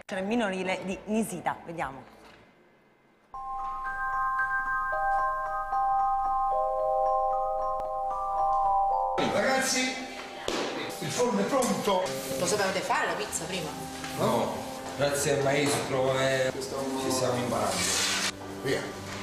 Minorile di Nisida, vediamo. Ragazzi, il forno è pronto. Lo sapevate fare la pizza prima? No, grazie al maestro ci stiamo imparando. Via.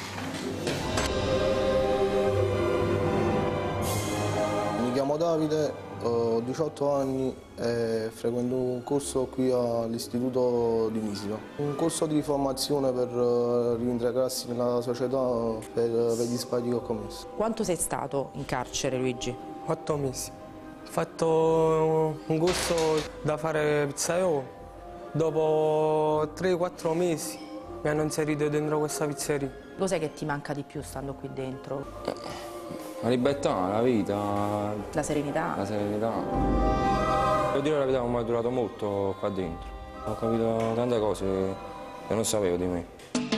Mi chiamo Davide, ho 18 anni e frequento un corso qui all'Istituto di Nisida. Un corso di formazione per reintegrarsi nella società per gli sbagli che ho commesso. Quanto sei stato in carcere, Luigi? 8 mesi. Ho fatto un corso da fare pizzaiolo. Dopo 3-4 mesi mi hanno inserito dentro questa pizzeria. Cos'è che ti manca di più stando qui dentro? La libertà, la vita, La serenità? la serenità. Devo dire la verità, mi è durato molto qua dentro. Ho capito tante cose che non sapevo di me.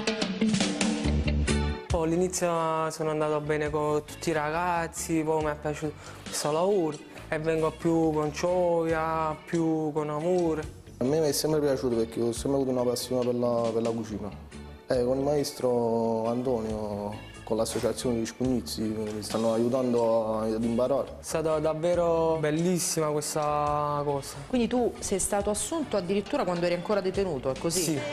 Poi all'inizio sono andato bene con tutti i ragazzi, poi mi è piaciuto questo lavoro e vengo più con gioia, più con amore. A me mi è sempre piaciuto perché ho sempre avuto una passione per la cucina. Con il maestro Antonio, con l'associazione di Spugnizzi, mi stanno aiutando ad imparare. È stata davvero bellissima questa cosa. Quindi tu sei stato assunto addirittura quando eri ancora detenuto, è così? Sì.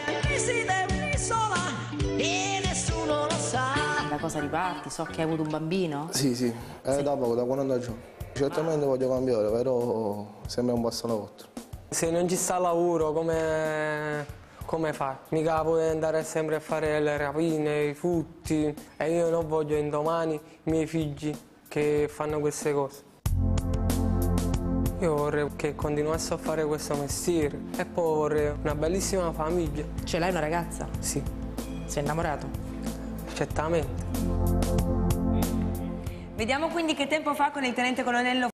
Da cosa riparti? So che hai avuto un bambino? Sì, è da poco, da 40 giorni. Certamente voglio cambiare, però sembra un passo alla volta. Se non ci sta lavoro, come fai? Mica puoi andare sempre a fare le rapine, i furti, e io non voglio indomani i miei figli che fanno queste cose. Io vorrei che continuasse a fare questo mestiere e poi vorrei una bellissima famiglia. Ce l'hai una ragazza? Sì, Sei innamorato? certamente. Vediamo quindi che tempo fa con il tenente colonnello